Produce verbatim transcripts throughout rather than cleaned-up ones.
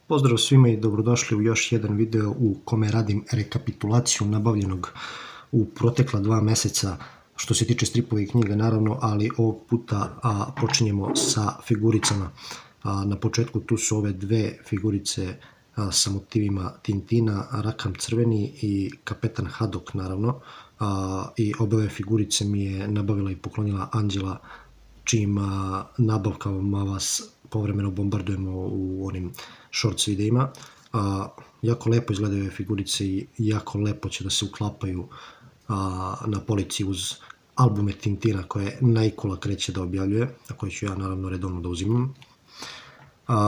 Pozdrav svima i dobrodošli u još jedan video u kome radim rekapitulaciju nabavljenog u protekla dva meseca što se tiče stripova i knjiga naravno, ali ovog puta a, počinjemo sa figuricama. A, na početku tu su ove dve figurice a, sa motivima Tintina, Rakam Crveni i Kapetan Hadok naravno. A, I obe figurice mi je nabavila i poklonila Anđela, čijim a, nabavkama vas povremeno bombardujemo u onim shorts videima. A, jako lepo izgledaju ove figurice i jako lepo će da se uklapaju a, na polici uz albume Tintina koje Najkula kreće da objavljuje, a koje ću ja naravno redovno da uzimam. A,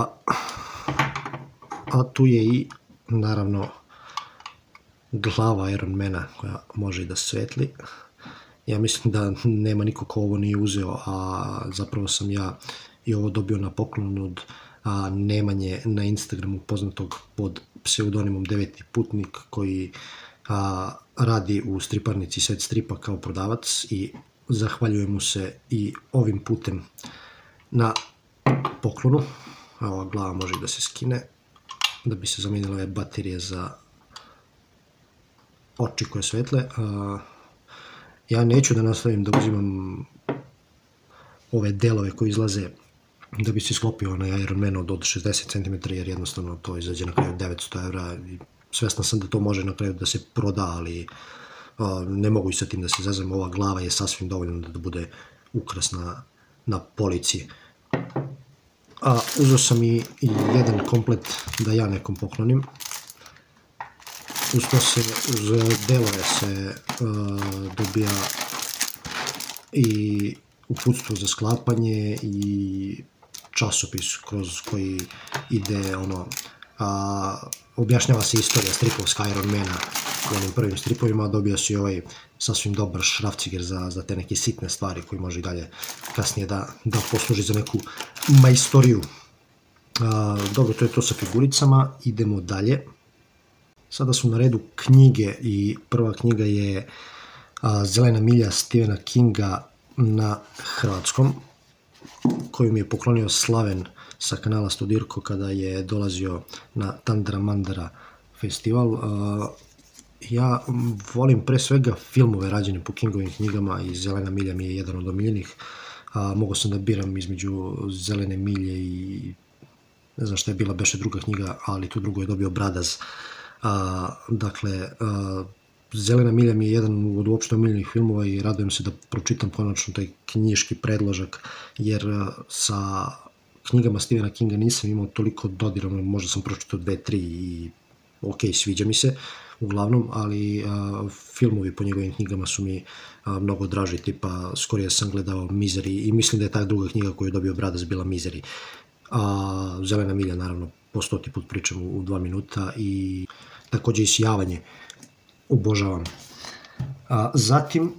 a tu je i naravno glava Ironmana koja može i da svetli. Ja mislim da nema niko ko ovo nije uzeo, a zapravo sam ja i ovo dobio na poklon od a, Nemanje na Instagramu, poznatog pod pseudonimom Deveti putnik, koji a, radi u striparnici Svet stripa kao prodavac, i zahvaljujem mu se i ovim putem na poklonu. A ova glava može da se skine da bi se zamenile ove baterije za oči koje svetle. A, ja neću da nastavim da uzimam ove delove koji izlaze da bi se sklopio onaj Ironman od šezdeset centimetara, jer jednostavno to izađe na kraju devetsto evra i svestan sam da to može na kraju da se proda, ali a, ne mogu i sa tim da se zazem. Ova glava je sasvim dovoljna da bude ukrasna na polici. A, uzeo sam i, i jedan komplet da ja nekom poklonim. Uz to se, uz delove se a, dobija i uputstvo za sklapanje i časopis kroz koji ide ono, a, objašnjava se istorija stripovska Ironmana u onim prvim stripovima. Dobio se i ovaj sasvim dobar šrafciger za, za te neke sitne stvari koji može i dalje kasnije da, da posluži za neku majstoriju. A, dobro, to je to sa figuricama. Idemo dalje. Sada su na redu knjige i prva knjiga je a, Zelena milja Stephena Kinga na hrvatskom, koju mi je poklonio Slaven sa kanala Studirko kada je dolazio na Tandra Mandara festival. Ja volim pre svega filmove rađene po Kingovim knjigama i Zelena milja mi je jedan od omiljenih. Mogao sam da biram između Zelene milje i ne znam šta je bila beše druga knjiga, ali tu drugo je dobio Bradaz. Dakle, Zelena milja mi je jedan od uopšte omiljenih filmova i radujem se da pročitam konačno taj knjiški predložak, jer sa knjigama Stephena Kinga nisam imao toliko dodira, možda sam pročitao dve, tri i ok, sviđa mi se uglavnom, ali a, filmovi po njegovim knjigama su mi a, mnogo draži, tipa skorije sam gledao Misery i mislim da je ta druga knjiga koju je dobio Bradaz bila Misery. A, Zelena milja naravno po stoti put pričam u, u dva minuta i takođe Isijavanje obožavam. A, zatim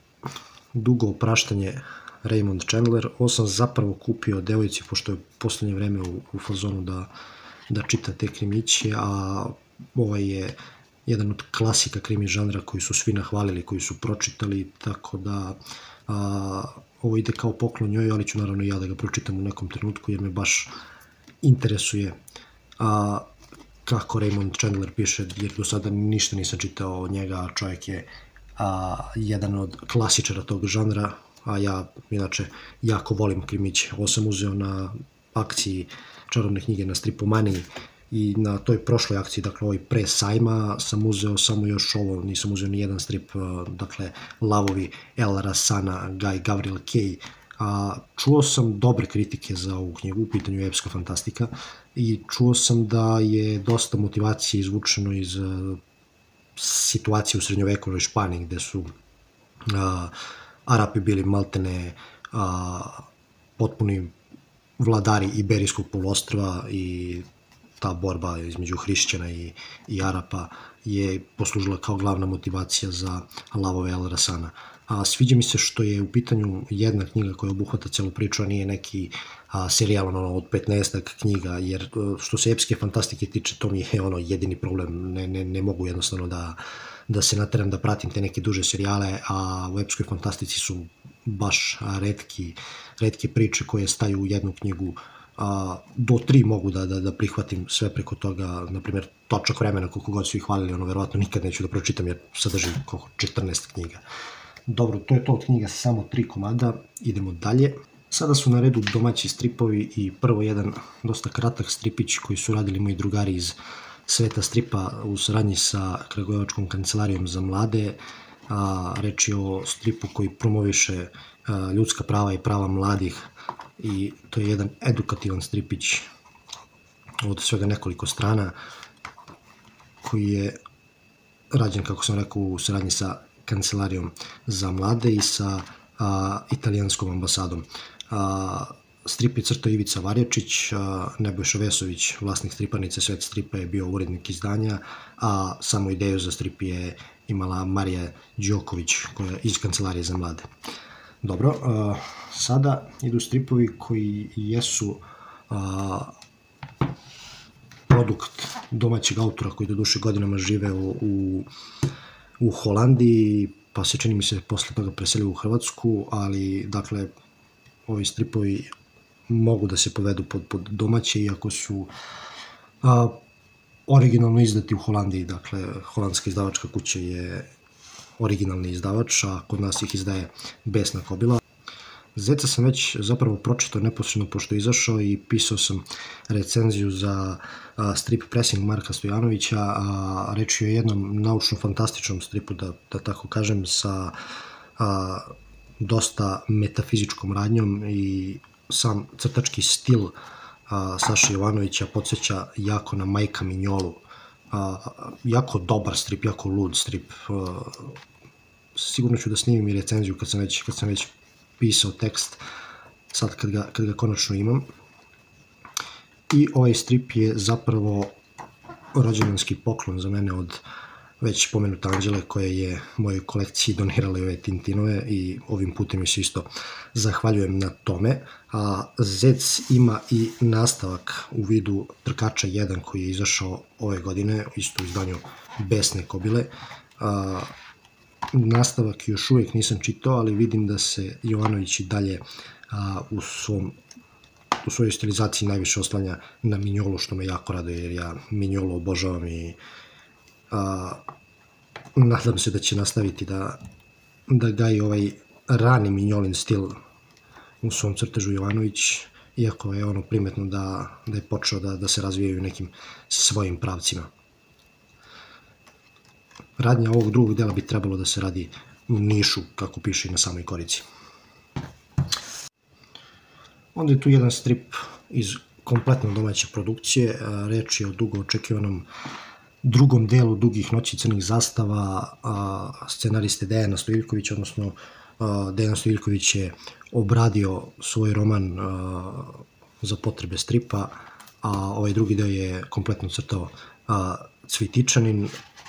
Dugo opraštanje Raymond Chandler. Ovo sam zapravo kupio devojci pošto je u poslednje vreme u, u fazonu da, da čita te krimiće, a ovaj je jedan od klasika krimi žanra koji su svi nahvalili, koji su pročitali, tako da a, ovo ide kao poklon njoj, ali ću naravno ja da ga pročitam u nekom trenutku jer me baš interesuje a, kako Raymond Chandler piše, jer do sada ništa nisam čitao od njega, a čovjek je a, jedan od klasičara tog žanra, a ja inače jako volim krimiće. Ovo sam uzeo na akciji Čarobne knjige na Stripomaniji i na toj prošloj akciji, dakle ovoj pre sajma, sam uzeo samo još ovo, nisam uzeo ni jedan strip, dakle Lavovi El Rasana, Guy Gavriel Kay. A, čuo sam dobre kritike za ovu knjigu, u pitanju je epska fantastika, i čuo sam da je dosta motivacije izvučeno iz a, situacije u srednjovekovnoj Španiji, gde su a, Arapi bili maltene a, potpuni vladari Iberijskog poluostrva i ta borba između hrišćana i, i Arapa je poslužila kao glavna motivacija za Lavove El Rasana. A, sviđa mi se što je u pitanju jedna knjiga koja obuhvata celu priču, a nije neki a, serijal ono, od petnaestak knjiga, jer što se epske fantastike tiče, to mi je ono jedini problem. Ne, ne, ne mogu jednostavno da, da se nateram da pratim te neke duže serijale, a u epskoj fantastici su baš retki, retke priče koje staju u jednu knjigu do tri mogu da, da, da prihvatim sve preko toga, na primjer Točak vremena, koliko god su ih hvalili, ono verovatno nikad neću da pročitam jer sadrži koliko, četrnaest knjiga. Dobro, to je to od knjiga sa samo tri komada, idemo dalje. Sada su na redu domaći stripovi i prvo jedan dosta kratak stripić koji su radili moji drugari iz sveta stripa u saradnji sa Kragujevačkom kancelarijom za mlade. A, reč je o stripu koji promoviše a, ljudska prava i prava mladih i to je jedan edukativan stripić od svega nekoliko strana koji je rađen, kako sam rekao, u saradnji sa Kancelarijom za mlade i sa a, italijanskom ambasadom. A, strip je crtao Ivica Varjačić, a, Nebojša Vesović, vlasnik striparnice Svet stripa, je bio urednik izdanja, a samo ideju za strip je imala Marija Đoković koja je iz Kancelarije za mlade. Dobro, a, sada idu stripovi koji jesu a, produkt domaćeg autora koji do duše godinama žive u, u, u Holandiji, pa se čini mi se posle toga preselio u Hrvatsku, ali dakle ovi stripovi mogu da se povedu pod, pod domaće, iako su a, originalno izdati u Holandiji, dakle holandska izdavačka kuća je originalni izdavač, a kod nas ih izdaje Besna kobila. Zeca sam već zapravo pročitao neposredno pošto je izašao i pisao sam recenziju za a, strip Pressing Marka Stojanovića, a reč je o jednom naučno-fantastičnom stripu, da, da tako kažem, sa a, dosta metafizičkom radnjom i sam crtački stil a, Saše Jovanovića podsjeća jako na Majka Mignolu. A, jako dobar strip, jako lud strip. A, sigurno ću da snimim i recenziju kad sam već, kad sam već pisao tekst, sad kad ga, kad ga konačno imam. I ovaj strip je zapravo rođendanski poklon za mene od već pomenuta Anđele, koja je mojoj kolekciji donirala ove Tintinove i ovim putem joj se isto zahvaljujem na tome. A Zec ima i nastavak u vidu Trkača jedan koji je izašao ove godine, isto u izdanju Besne kobile. A, nastavak još uvijek nisam čitao, ali vidim da se Jovanović i dalje a, u svom u svojoj stilizaciji najviše oslanja na Mignolu, što me jako raduje jer ja Mignolu obožavam i a, nadam se da će nastaviti da, da gaji ovaj rani Mignolin stil u svom crtežu Jovanović, iako je ono primetno da, da je počeo da, da se razvijaju nekim svojim pravcima. Radnja ovog drugog dela bi trebalo da se radi u Nišu, kako piše i na samoj korici. Onda je tu jedan strip iz kompletno domaće produkcije, reč je o dugo očekivanom drugom delu Dugih noći crnih zastava, scenariste Dejana Stojiljkovića, odnosno Dejan Stojiljković je obradio svoj roman za potrebe stripa, a ovaj drugi deo je kompletno crtao Cvitičanin.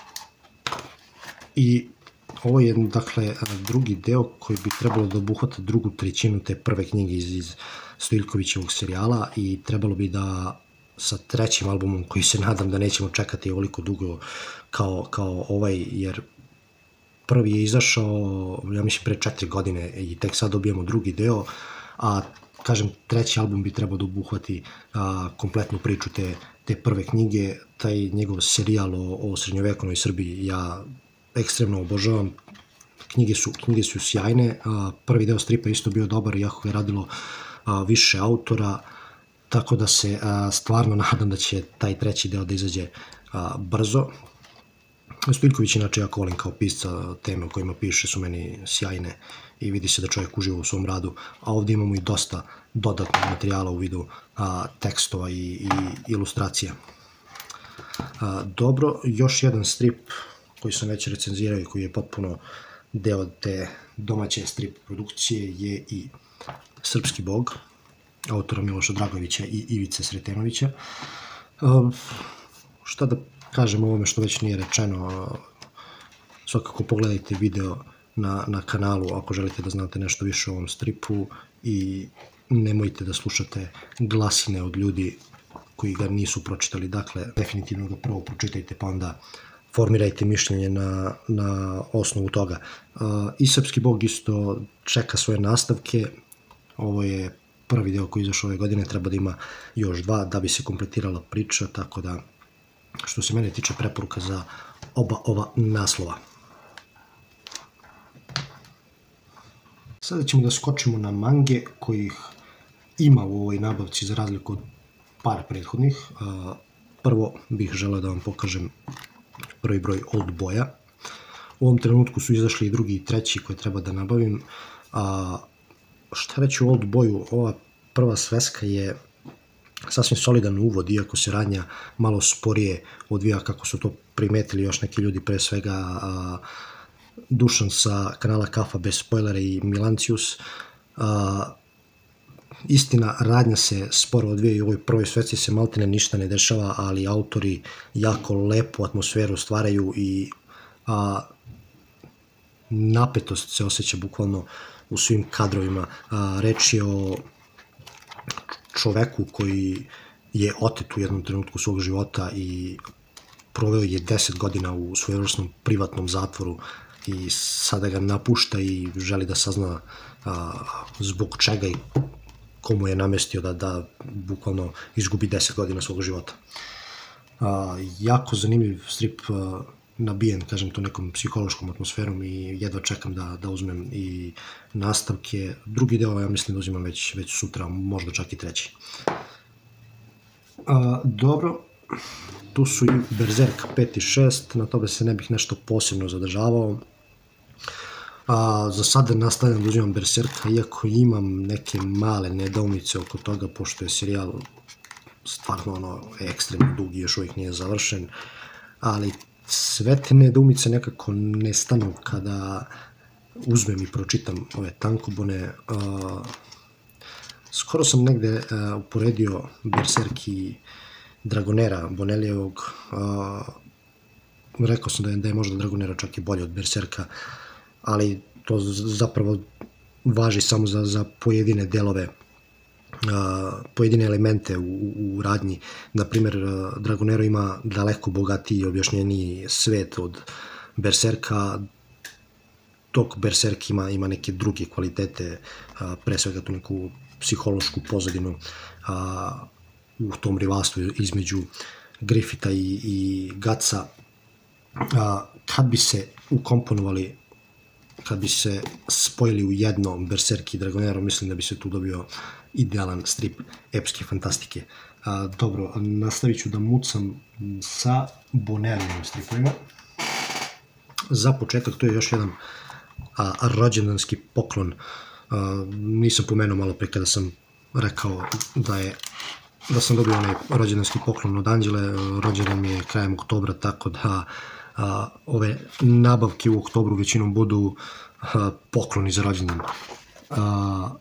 I ovo je, dakle, drugi deo koji bi trebalo da obuhvata drugu trećinu te prve knjige iz, iz Stojiljkovićevog serijala i trebalo bi da sa trećim albumom, koji se nadam da nećemo čekati ovoliko dugo kao, kao ovaj, jer prvi je izašao, ja mislim, pre četiri godine i tek sad dobijamo drugi deo, a kažem, treći album bi trebao da obuhvati a, kompletnu priču te, te prve knjige. Taj njegov serijal o, o srednjovekovnoj Srbiji ja ekstremno obožavam. Knjige su, knjige su sjajne, a, prvi deo stripa isto bio dobar, iako je radilo a, više autora, tako da se a, stvarno nadam da će taj treći deo da izađe a, brzo. Stojiljković inače jako volim kao pisca, teme o kojima piše su meni sjajne i vidi se da čovjek uživa u svom radu, a ovdje imamo i dosta dodatnog materijala u vidu a, tekstova i, i ilustracija. A, dobro, još jedan strip koji sam već recenzirao i koji je potpuno deo te domaće strip produkcije je i Srpski bog, autora Miloša Dragovića i Ivice Sretenovića. A, šta da kažem o ovome što već nije rečeno, svakako pogledajte video na, na kanalu ako želite da znate nešto više o ovom stripu i nemojte da slušate glasine od ljudi koji ga nisu pročitali. Dakle, definitivno ga prvo pročitajte pa onda formirajte mišljenje na, na osnovu toga. Uh, I Srpski bog isto čeka svoje nastavke. Ovo je prvi deo koji je izašao ove godine, treba da ima još dva da bi se kompletirala priča, tako da što se mene tiče preporuka za oba ova naslova. Sada ćemo da skočimo na mange kojih ima u ovoj nabavci za razliku od par prethodnih. Prvo bih želeo da vam pokažem prvi broj Old Boya. U ovom trenutku su izašli i drugi i treći koje treba da nabavim. A, šta reći o Old Boyu? Ova prva sveska je sasvim solidan uvod, iako se radnja malo sporije odvija kako su to primetili još neki ljudi, pre svega a, Dušan sa kanala Kafa bez spoilera i Milancius. A, istina, radnja se sporo odvija i u ovoj prvoj svesci se maltene ništa ne dešava, ali autori jako lepu atmosferu stvaraju i a, napetost se osjeća bukvalno u svim kadrovima. A, reč je o čoveku koji je otet u jednom trenutku svog života i proveo je deset godina u svojevrsnom privatnom zatvoru i sada ga napušta i želi da sazna a, zbog čega i komu je namestio da, da bukvalno izgubi deset godina svog života. A, jako zanimljiv strip, a, nabijen, kažem to, nekom psihološkom atmosferom i jedva čekam da, da uzmem i nastavke. Drugi deo ja mislim da uzimam već, već sutra, možda čak i treći. A, dobro, tu su i Berserk pet i šest, na tobe se ne bih nešto posebno zadržavao. A, za sada nastavljam da uzimam Berserka, iako imam neke male nedoumice oko toga, pošto je serijal stvarno ono, ekstremno dug i još uvijek nije završen, ali sve te nedoumice nekako nestanu kada uzmem i pročitam ove tankobone. A, skoro sam negde a, uporedio Berserk i Dragonera Bonelijevog. A, rekao sam da je, da je možda Dragonera čak i bolje od Berserka, ali to zapravo važi samo za, za pojedine delove, uh, pojedine elemente u, u radnji. Naprimjer, uh, Dragonero ima daleko bogatiji i objašnjeniji svet od Berserka, dok Berserk ima, ima neke druge kvalitete, uh, pre svega tu neku psihološku pozadinu uh, u tom rivalstvu između Griffitha i, i Gutsa. Uh, kad bi se ukomponovali, kad bi se spojili u jedno Berserk i Dragonero, mislim da bi se tu dobio idealan strip epske fantastike. A, dobro, nastavit ću da mucam sa Bonelijevim stripovima. Za početak, to je još jedan a, rođendanski poklon. A, nisam pomenuo malo pre kada sam rekao da je da sam dobio onaj rođendanski poklon od Anđele. Rođendan mi je krajem oktobra, tako da a, ove nabavke u oktobru većinom budu a, pokloni za rođendan. A,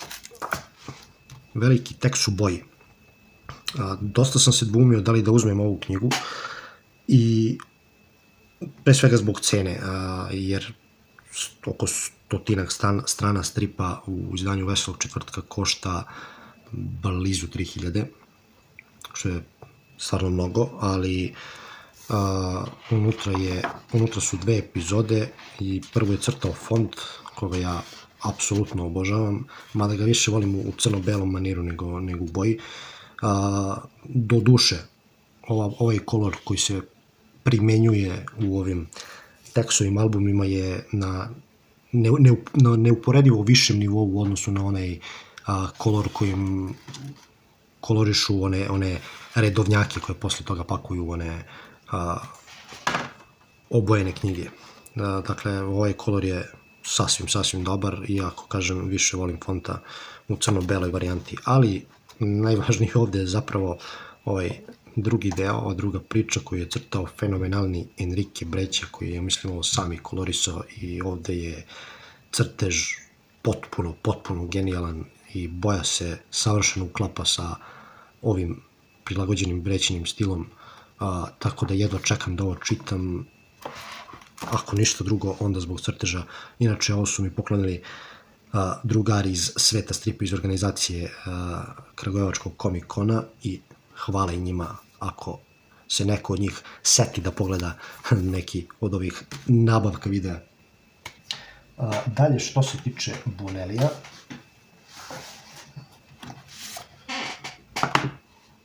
veliki tekst u boji. A, dosta sam se dvoumio da li da uzmem ovu knjigu i pre svega zbog cene, a, jer oko stotinak stran, strana stripa u izdanju Veselog četvrtka košta blizu tri hiljade, što je stvarno mnogo, ali a, unutra, je, unutra su dve epizode i prvo je crtao font koga ja apsolutno obožavam, mada ga više volim u crno-belom maniru nego, nego u boji. A, do duše, ova, ovaj kolor koji se primenjuje u ovim tekstovim albumima je na, ne, ne, na neuporedivo višem nivou u odnosu na onaj a, kolor kojim kolorišu one, one redovnjake koje posle toga pakuju one a, obojene knjige. A, dakle, ovaj kolor je sasvim, sasvim dobar, iako, kažem, više volim fonta u crno-beloj varijanti, ali najvažniji ovde je zapravo ovaj drugi deo, ova druga priča koju je crtao fenomenalni Enrique Breće, koji je, mislim, ovo sami kolorisao i ovde je crtež potpuno, potpuno genijalan i boja se savršeno uklapa sa ovim prilagođenim Brećinim stilom, a, tako da jedva čekam da ovo čitam, ako ništa drugo, onda zbog crteža. Inače, ovo su mi poklonili a, drugari iz sveta stripa, iz organizacije a, Kragujevačkog Comic-Cona i hvala i njima ako se neko od njih seti da pogleda neki od ovih nabavka videa. A, dalje, što se tiče Bonelija,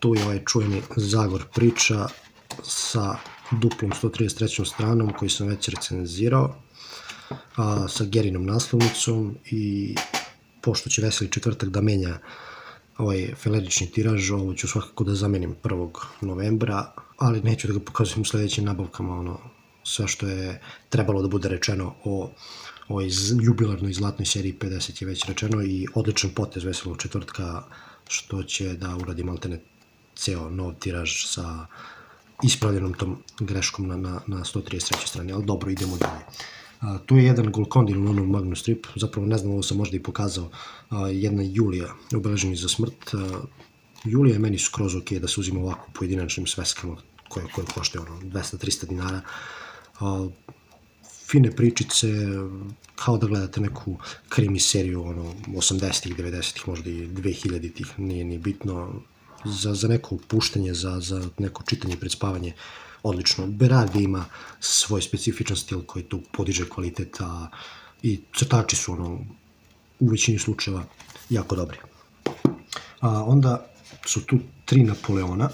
tu je ovaj čuveni Zagor priča sa duplom sto trideset trećom stranom koji sam već recenzirao, a, sa Gerinom naslovnicom, i pošto će Veseli četvrtak da menja ovaj felerični tiraž, ovo ću svakako da zamenim prvog novembra, ali neću da ga pokazujem u sledećim nabavkama, ono, sve što je trebalo da bude rečeno o ovoj jubilarnoj zlatnoj seriji pedeset je već rečeno, i odličan potez Veselog četvrtka što će da uradi maltene ceo nov tiraž sa ispravljenom tom greškom na, na, na sto trideset trećoj strani, ali dobro, idemo dalje. A, tu je jedan Golconda ili ono Magnus strip, zapravo ne znam, ovo sam možda i pokazao, a, jedna Julija obeleženi za smrt. A, Julija je meni skroz ok da se uzima ovako pojedinačnim sveskama koje, koje košte ono dvesta do trista dinara. A, fine pričice, kao da gledate neku krimi seriju ono osamdesetih, devedesetih, možda i dve hiljaditih, nije ni bitno, za, za neko puštanje, za, za neko čitanje pred spavanje, odlično. Berardi ima svoj specifičan stil koji tu podiže kvalitet, a i crtači su ono u većini slučajeva jako dobri. A onda su tu tri Napoleona,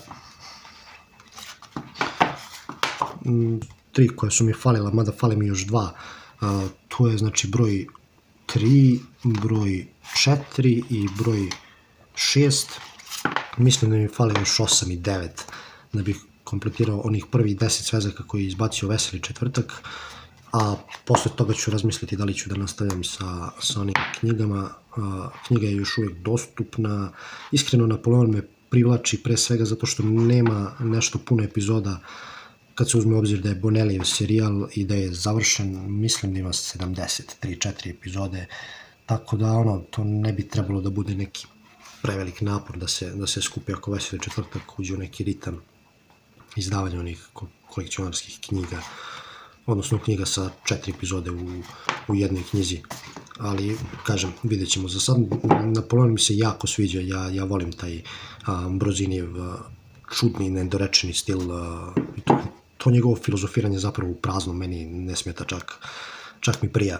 tri koje su mi falila, mada fale mi još dva. A, tu je znači broj tri, broj četiri i broj šest. Mislim da mi fale još osam i devet da bih kompletirao onih prvih deset svezaka koji je izbacio Veseli četvrtak, a posle toga ću razmisliti da li ću da nastavljam sa, sa onim knjigama. A, knjiga je još uvijek dostupna. Iskreno, Napoleon me privlači pre svega zato što nema nešto puno epizoda. Kad se uzme obzir da je Bonellijev serijal i da je završen, mislim da ima sedamdeset tri četiri epizode, tako da ono, to ne bi trebalo da bude neki prevelik napor da se, da se skupi ako Veseli četvrtak uđe u neki ritam izdavanja onih kolekcionarskih knjiga, odnosno knjiga sa četiri epizode u, u jednoj knjizi. Ali, kažem, vidjet ćemo. Za sad Napoleon mi se jako sviđa, ja, ja volim taj Ambrozinijev čudni, nedorečeni stil, a, to, to njegovo filozofiranje zapravo u prazno meni ne smeta, čak, čak mi prija.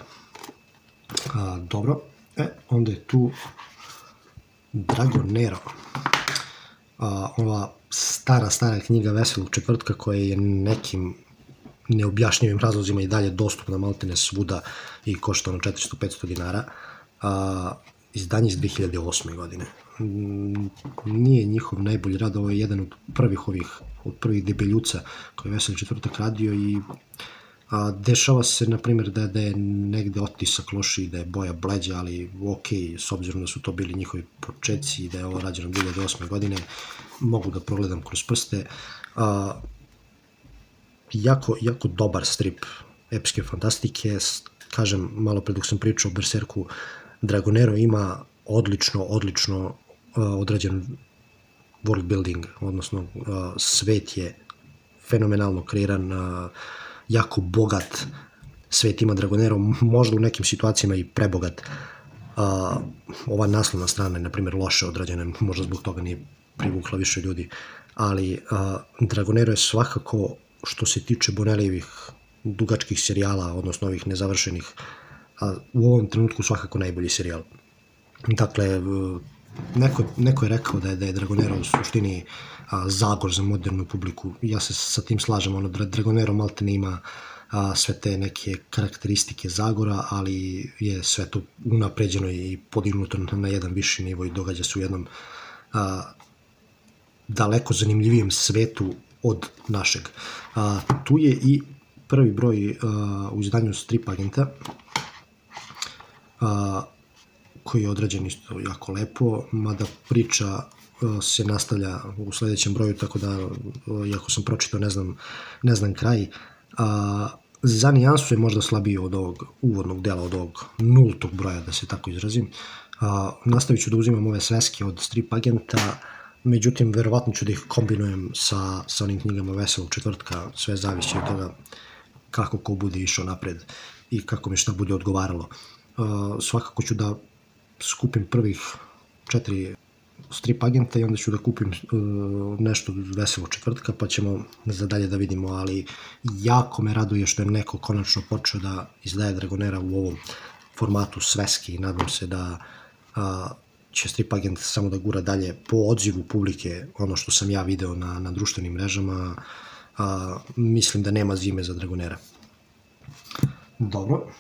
A, dobro, e, onda je tu Dragonero, a, ova stara, stara knjiga Veselog četvrtka koja je nekim neobjašnjivim razlozima i dalje dostupna maltene svuda i košta ono četiristo do petsto dinara. A, izdanje iz dve hiljade osme. godine. Nije njihov najbolji rad, ovo je jedan od prvih ovih, od prvih debeljuca koji je Veseli četvrtak radio, i a, dešava se, na primjer, da, da je negde otisak loši, da je boja bleđa, ali ok, s obzirom da su to bili njihovi početci i da je ovo rađeno dve hiljade osme. godine, mogu da progledam kroz prste. A, jako, jako dobar strip epske fantastike. Kažem, malo pre dok sam pričao o Berserku, Dragonero ima odlično, odlično uh, odrađen world building, odnosno uh, svet je fenomenalno kreiran, uh, jako bogat svet ima Dragonero, možda u nekim situacijama i prebogat. Uh, ova naslovna strana je, na primjer, loše odrađena, možda zbog toga nije privukla više ljudi, ali uh, Dragonero je svakako, što se tiče Bonellijevih dugačkih serijala, odnosno ovih nezavršenih, a u ovom trenutku svakako najbolji serijal. Dakle, neko, neko je rekao da je, da je Dragonero u suštini a, Zagor za modernu publiku. Ja se sa tim slažem, ono, Dragonero maltene ima a, sve te neke karakteristike Zagora, ali je sve to unapređeno i podignuto na jedan viši nivo i događa se u jednom a, daleko zanimljivijem svetu od našeg. A, tu je i prvi broj a, u izdanju Strip Agenta, a, koji je odrađen isto jako lepo, mada priča a, se nastavlja u sledećem broju, tako da, a, iako sam pročitao, ne znam, ne znam kraj. A, za nijansu je možda slabiji od ovog uvodnog dela, od ovog nultog broja, da se tako izrazim. A, nastavit ću da uzimam ove sveske od Strip Agenta, međutim, verovatno ću da ih kombinujem sa, sa onim knjigama Veselog četvrtka, sve zavisi od toga kako ko bude išao napred i kako mi šta bude odgovaralo. Uh, svakako ću da skupim prvih četiri Strip Agenta i onda ću da kupim uh, nešto od Veselog četvrtka, pa ćemo za dalje da vidimo, ali jako me raduje što je neko konačno počeo da izdaje Dragonera u ovom formatu sveski i nadam se da uh, će Strip Agent samo da gura dalje po odzivu publike, ono što sam ja video na, na društvenim mrežama. A, mislim da nema zime za Dragonera. Dobro.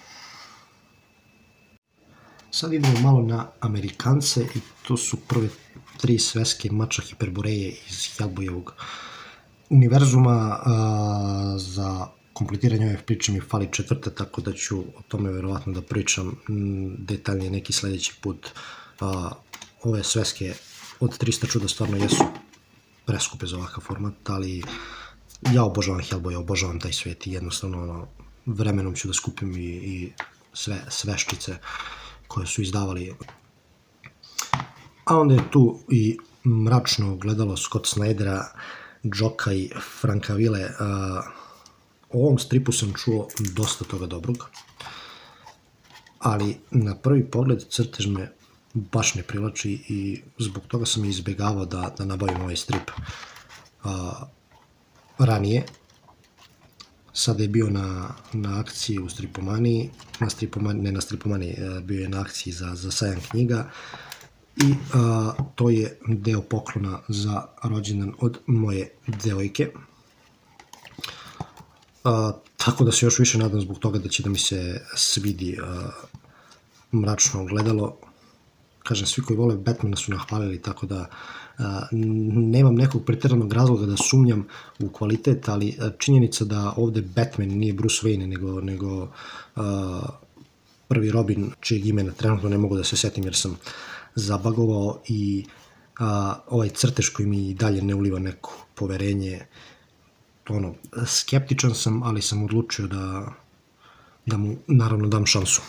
Sad idemo malo na Amerikance i to su prve tri sveske mača Hiperboreje iz Hellboyevog univerzuma. A, za kompletiranje ove priče mi fali četvrta, tako da ću o tome verovatno da pričam detaljnije neki sledeći put. A, ove sveske od trista čuda stvarno jesu preskupe za ovakav format, ali ja obožavam Hellboy, obožavam taj svet i jednostavno ono, vremenom ću da skupim i, i sve sveščice koje su izdavali. A onda je tu i mračno gledalo Scott Snydera, Joka i Franka Ville. O ovom stripu sam čuo dosta toga dobrog, ali na prvi pogled crtež me baš ne privlači i zbog toga sam izbegavao da, da nabavim ovaj strip a, ranije. Sada je bio na, na akciji u Stripomaniji, na Stripomaniji, ne na Stripomaniji, bio je na akciji za, za sajam knjiga i a, to je deo poklona za rođendan od moje devojke. A, tako da se još više nadam zbog toga da će da mi se svidi a, mračno gledalo. Kažem, svi koji vole Batmana su nahvalili, tako da a, nemam nekog pretjeranog razloga da sumnjam u kvalitet, ali a, činjenica da ovde Batman nije Bruce Wayne, nego, nego a, prvi Robin, čijeg imena trenutno ne mogu da se setim jer sam zabagovao, i a, ovaj crtež koji mi i dalje ne uliva neko poverenje. Ono, skeptičan sam, ali sam odlučio da, da mu naravno dam šansu.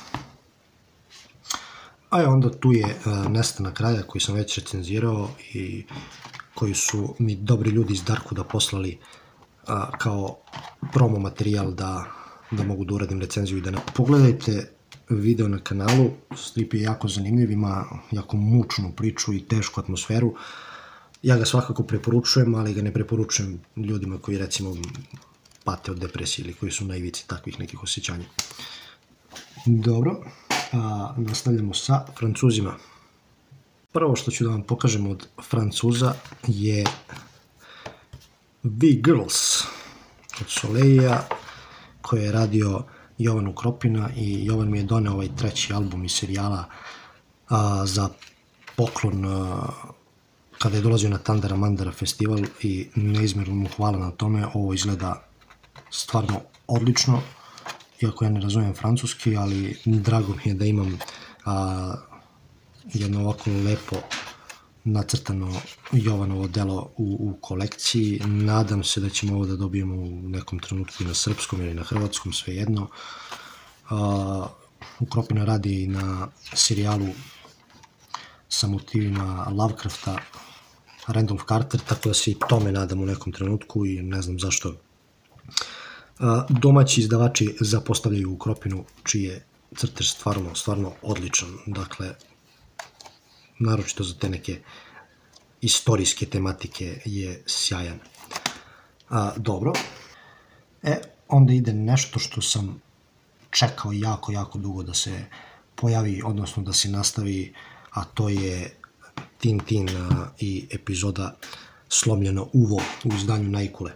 A onda tu je uh, Nestanak kraja koji sam već recenzirao i koji su mi dobri ljudi iz Darkwooda poslali uh, kao promo materijal da, da mogu da uradim recenziju i da ne... Pogledajte video na kanalu, strip je jako zanimljiv, ima jako mučnu priču i tešku atmosferu. Ja ga svakako preporučujem, ali ga ne preporučujem ljudima koji recimo pate od depresije ili koji su na ivici takvih nekih osjećanja. Dobro. A, nastavljamo sa Francuzima. Prvo što ću da vam pokažem od Francuza je V-Girls od Soleila, koje je radio Jovan Ukropina, i Jovan mi je doneo ovaj treći album iz serijala a, za poklon a, kada je dolazio na Tandara Mandara festival, i neizmjerno mu hvala na tome. Ovo izgleda stvarno odlično, iako ja ne razumijem francuski, ali drago mi je da imam a, jedno ovako lepo nacrtano Jovanovo delo u, u kolekciji. Nadam se da ćemo ovo da dobijemo u nekom trenutku i na srpskom ili na hrvatskom, svejedno. A, Ukropina radi i na serijalu sa motivima Lovecrafta, Randolph Carter, tako da se i tome nadam u nekom trenutku i ne znam zašto. Domaći izdavači zapostavljaju Ukropinu, čiji je crtež stvarno, stvarno odličan. Dakle, naročito za te neke istorijske tematike je sjajan. A, dobro. E, onda ide nešto što sam čekao jako, jako dugo da se pojavi, odnosno da se nastavi, a to je Tintin i epizoda Slomljeno uvo u izdanju Naikule.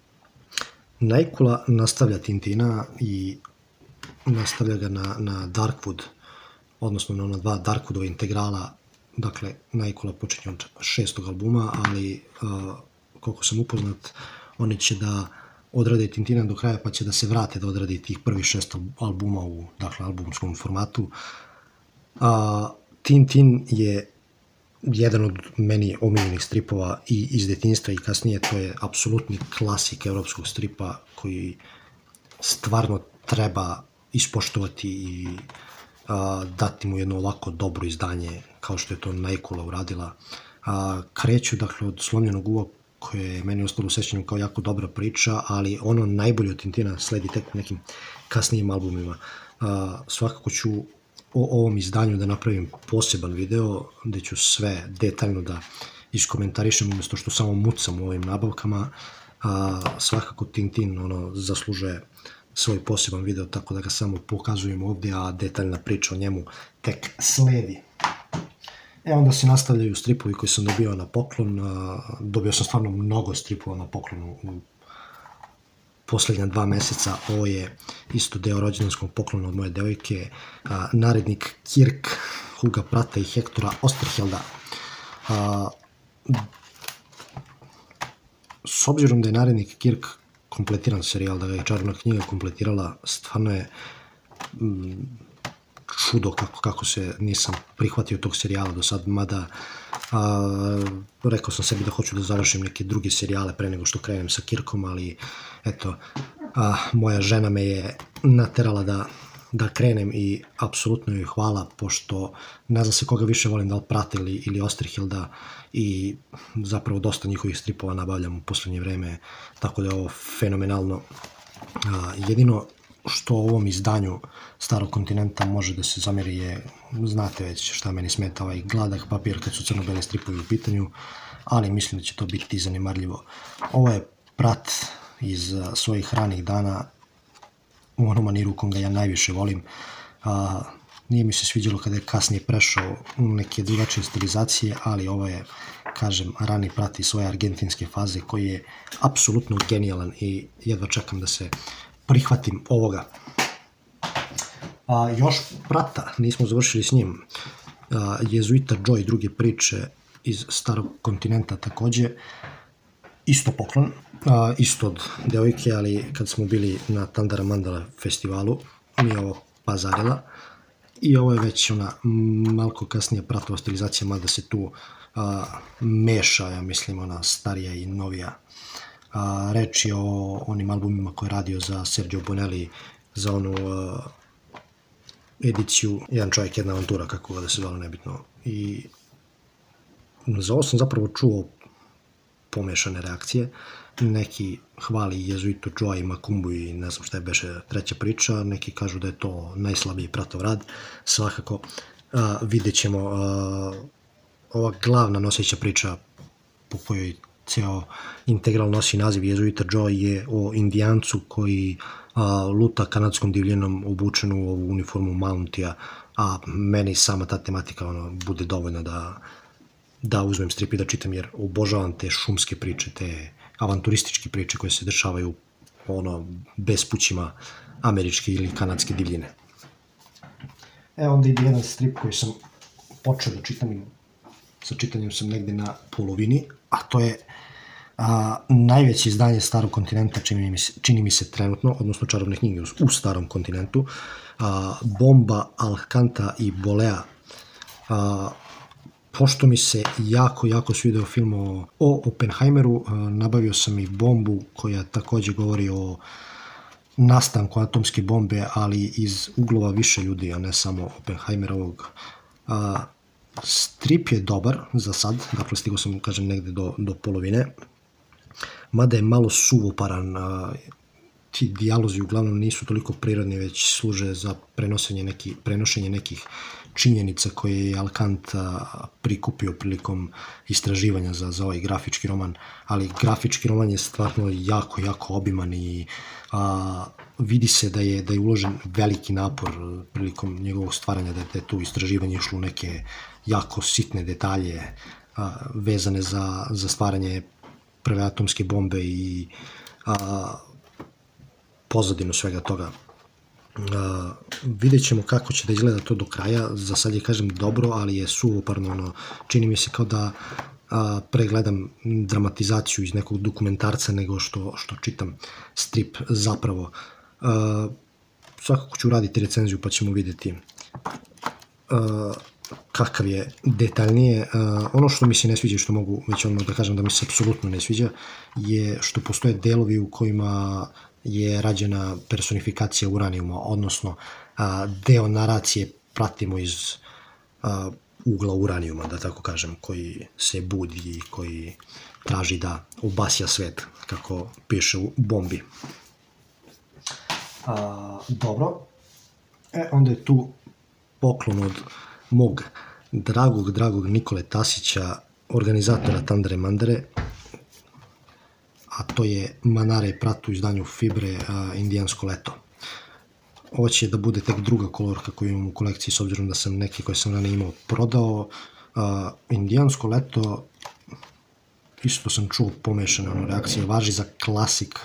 Naikula nastavlja Tintina i nastavlja ga na, na Darkwood, odnosno na ona dva Darkwoodova integrala. Dakle, Naikula počinje od šestog albuma, ali uh, koliko sam upoznat, oni će da odrade Tintina do kraja, pa će da se vrate da odrade tih prvih šest albuma u, dakle, albumskom formatu. Uh, Tintin je jedan od meni omiljenih stripova i iz detinjstva i kasnije. To je apsolutni klasik evropskog stripa koji stvarno treba ispoštovati i a, dati mu jedno ovako dobro izdanje kao što je to Naikula uradila. A, kreću dakle od Slomljenog uva, koje je meni ostalo u sećanju kao jako dobra priča, ali ono najbolje od Tintina sledi tek u nekim kasnijim albumima. A, svakako ću o ovom izdanju da napravim poseban video gde ću sve detaljno da iskomentarišem umjesto što samo mucam u ovim nabavkama. A, svakako Tintin ono, zaslužuje svoj poseban video, tako da ga samo pokazujem ovdje, a detaljna priča o njemu tek sledi. E onda se nastavljaju stripovi koji sam dobio na poklon. Dobio sam stvarno mnogo stripova na poklonu u poslednja dva meseca. Ovo je isto deo rođendanskog poklona od moje devojke. Narednik Kirk, Huga Prata i Hektora Osterhelda. S obzirom da je narednik Kirk kompletiran serijal, da ga je Čarobna knjiga kompletirala, stvarno je čudo kako, kako se nisam prihvatio tog serijala do sad, mada a, rekao sam sebi da hoću da završim neke druge serijale pre nego što krenem sa Kirkom, ali eto, a, moja žena me je naterala da, da krenem i apsolutno joj hvala, pošto ne znam se koga više volim, da li Prata ili, ili Osterhilda, i zapravo dosta njihovih stripova nabavljam u poslednje vreme, tako da je ovo fenomenalno. A, jedino što u ovom izdanju Starog kontinenta može da se zameri je, znate već šta meni smeta, ovaj gladak papir kad su crno-beli stripovi u pitanju, ali mislim da će to biti zanemarljivo. Ovo je Prat iz svojih ranih dana, u onom maniru kom ga ja najviše volim. A, nije mi se sviđalo kada je kasnije prešao u neke drugačije stilizacije, ali ovo je, kažem, rani Prat iz svoje argentinske faze, koji je apsolutno genijalan i jedva čekam da se prihvatim ovoga. A, još Prata, nismo završili s njim. A, Jezuita Joe i druge priče iz Starog kontinenta takođe. Isto poklon, a, isto od devojke, ali kad smo bili na Tandara Mandala festivalu, mi je ovo pazarila. I ovo je već ona malko kasnija Pratova stilizacija, mada se tu a, meša, ja mislim, ona starija i novija. A, reč je o onim albumima koje je radio za Sergio Bonelli, za onu a, ediciju Jedan čovjek, jedna avantura, kako ga da se zvala, nebitno. I za ovo sam zapravo čuo pomešane reakcije. Neki hvali Jezuitu Joa i Makumbu i ne znam šta je beše treća priča, neki kažu da je to najslabiji Pratov rad. Svakako a, vidjet ćemo a, ova glavna noseća priča po kojoj ceo integral nosi naziv Jezuita Joe je o indijancu koji a, luta kanadskom divljinom obučen u ovu uniformu Mountija, a meni sama ta tematika ono, bude dovoljna da, da uzmem strip i da čitam, jer obožavam te šumske priče, te avanturističke priče koje se dešavaju ono, bespućima američke ili kanadske divljine. E, onda ide jedan strip koji sam počeo da čitam i sa čitanjem sam negde na polovini, a to je a, najveće izdanje Starog kontinenta, čini mi se, čini mi se trenutno, odnosno Čarobne knjige u, u Starom kontinentu, a, Bomba, Alcanta i Bolea. A, pošto mi se jako, jako svidio film o, o Oppenheimeru, a, nabavio sam i Bombu, koja takođe govori o nastanku atomske bombe, ali iz uglova više ljudi, a ne samo Oppenheimerovog. A, strip je dobar za sad, dakle stigao sam, kažem, negde do, do polovine, mada je malo suvoparan, a, ti dijalozi uglavnom nisu toliko prirodni, već služe za prenošenje, neki, prenošenje nekih činjenica koje je Alcant prikupio prilikom istraživanja za, za ovaj grafički roman, ali grafički roman je stvarno jako, jako obiman i a, vidi se da je, da je uložen veliki napor prilikom njegovog stvaranja, da je tu istraživanje išlo u neke jako sitne detalje a, vezane za, za stvaranje prve atomske bombe i a, pozadinu svega toga. Uh, vidjet ćemo kako će da izgleda to do kraja. Za sad je, kažem, dobro, ali je suvoparno, ono, čini mi se kao da uh, pregledam dramatizaciju iz nekog dokumentarca nego što, što čitam strip zapravo. Uh, svakako ću raditi recenziju pa ćemo vidjeti uh, kakav je detaljnije. Uh, ono što mi se ne sviđa, što mogu već odmah da kažem da mi se apsolutno ne sviđa, je što postoje delovi u kojima je rađena personifikacija uranijuma, odnosno a, deo naracije pratimo iz a, ugla uranijuma, da tako kažem, koji se budi i koji traži da obasja svet, kako piše u Bombi. A, dobro. E, onda je tu poklon od mog dragog, dragog Nikole Tasića, organizatora Tandare Mandare, a to je Manara i Prat u izdanju Fibre, a, Indijansko leto. Ovo će da bude tek druga kolorka koju imam u kolekciji, s obzirom da sam neke koje sam ranije imao prodao. Indijansko leto, isto sam čuo pomešane reakcije, važi za klasik,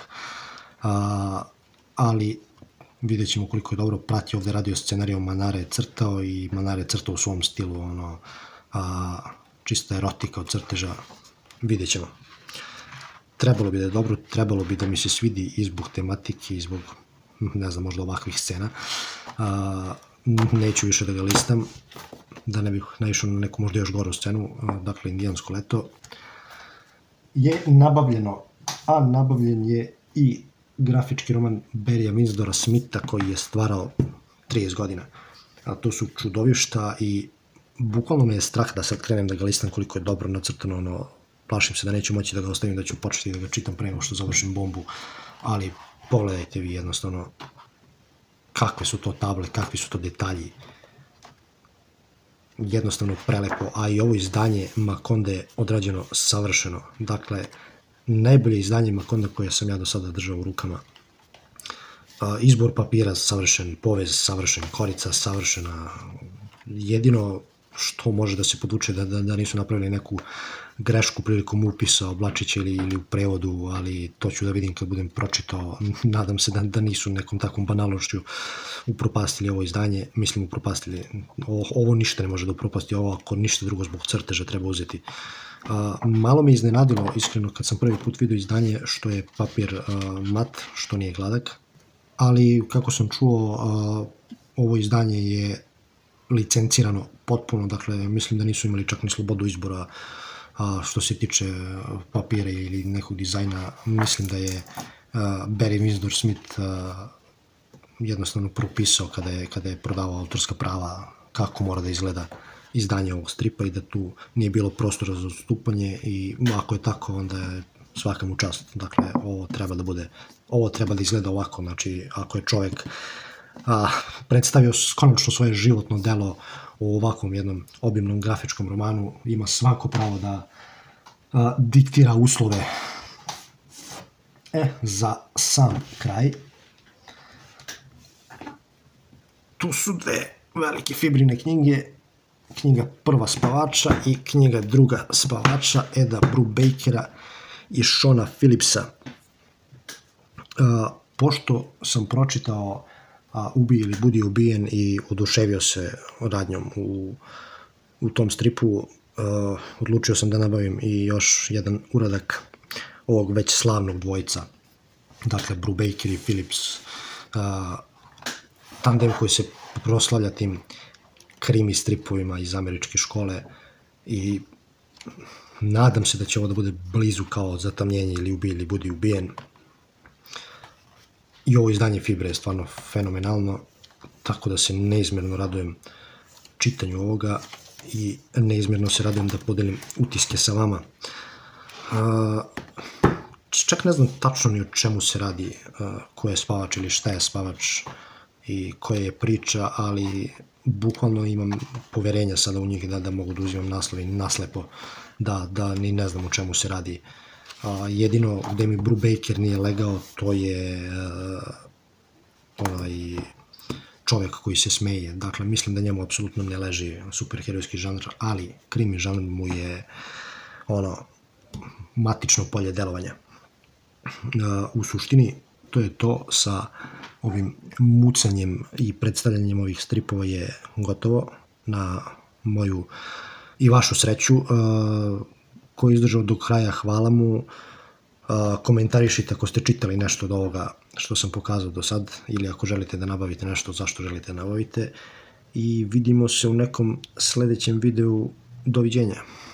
ali vidjet ćemo koliko je dobro prati. Ovde radio scenariju, Manara je crtao i Manara je crtao u svom stilu, ono, čista erotika od crteža, vidjet ćemo. Trebalo bi da je dobro, trebalo bi da mi se svidi i zbog tematike i zbog, ne znam, možda ovakvih scena. Neću više da ga listam, da ne bih naišao na neku možda još goru scenu. Dakle, Indijansko leto je nabavljeno, a nabavljen je i grafički roman Barrya Windsora Smitha koji je stvarao trideset godina. A to su čudovišta i bukvalno me je strah da sad krenem da ga listam koliko je dobro nacrtano, ono, plašim se da neću moći da ga ostavim, da ću početi da ga čitam pre nego što završim bombu, ali pogledajte vi jednostavno kakve su to table, kakvi su to detalji, jednostavno prelepo, a i ovo izdanje Makonde je odrađeno savršeno, dakle, najbolje izdanje Makonda koje sam ja do sada držao u rukama. Izbor papira savršen, povez savršen, korica savršena, jedino što može da se podvuče da nisu napravili neku grešku prilikom upisa Oblačića ili u prevodu, ali to ću da vidim kad budem pročitao. Nadam se da nisu nekom takvom banalnošću upropastili ovo izdanje, mislim upropastili. Ovo ništa ne može da upropasti, ovo ako ništa drugo zbog crteža treba uzeti. Malo me iznenadilo, iskreno, kad sam prvi put vidio izdanje, što je papir mat, što nije gladak, ali kako sam čuo, ovo izdanje je licencirano potpuno, dakle, mislim da nisu imali čak ni slobodu izbora što se tiče papira ili nekog dizajna. Mislim da je Barry Windsor Smith jednostavno propisao kada je prodavao autorska prava kako mora da izgleda izdanje ovog stripa i da tu nije bilo prostora za odstupanje i ako je tako, onda je svaka mu čast. Dakle, ovo treba da bude, ovo treba da izgleda ovako, znači ako je čovek predstavio konačno svoje životno delo u ovakvom jednom obimnom grafičkom romanu, ima svako pravo da diktira uslove. E, za sam kraj, tu su dve velike fibrine knjige, knjiga Prva spavača i knjiga Druga spavača Eda Brubakera i Shona Phillipsa. Pošto sam pročitao Ubij ili budi ubijen i oduševio se radnjom u tom stripu, odlučio sam da nabavim i još jedan uradak ovog već slavnog dvojica, dakle Brubaker i Phillips, tandem koji se proslavlja tim krimi stripovima iz američke škole i nadam se da će ovo da bude blizu kao Zatamnjenje ili Ubij ili budi ubijen. I ovo izdanje Fibre je stvarno fenomenalno, tako da se neizmjerno radujem čitanju ovoga i neizmjerno se radujem da podelim utiske sa vama. Čak ne znam tačno ni o čemu se radi, ko je spavač ili šta je spavač i koja je priča, ali bukvalno imam poverenja sada u njih da mogu da uzimam naslov i naslepo, da ni ne znam o čemu se radi. Jedino gde mi Brubaker nije legao, to je onaj čovek koji se smeje. Dakle, mislim da njemu apsolutno ne leži superherojski žanr, ali krimi žanr mu je ono matično polje delovanja. U suštini, to je to sa ovim mucanjem i predstavljanjem ovih stripova je gotovo, na moju i vašu sreću. Ko je izdržao do kraja, hvala mu. Komentarišite ako ste čitali nešto od ovoga što sam pokazao do sad, ili ako želite da nabavite nešto, zašto želite da nabavite. I vidimo se u nekom sledećem videu. Doviđenja.